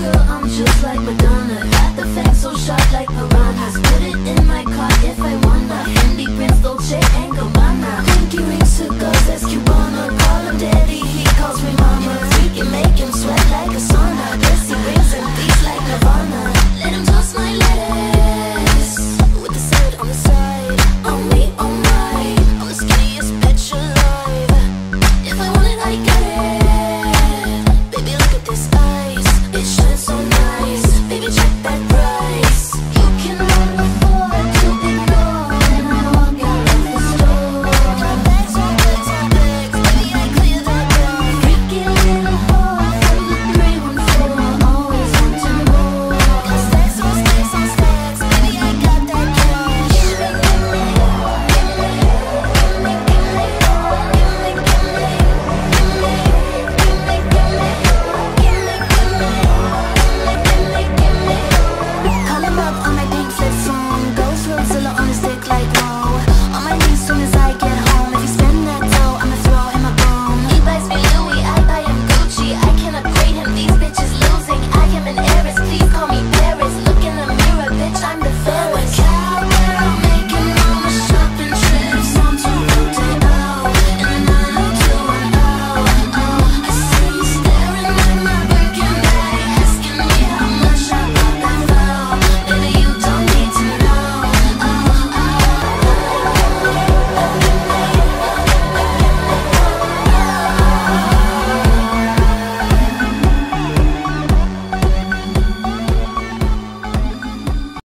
girl, I'm just like Madonna. Got the fans so sharp like piranhas. Put it in my car if I wanna. Fendi, Prince, Dolce and Gabbana. Pinky rings, cigars, that's Cubana. Call him daddy, he calls me mama. We can make him sweat like a sauna.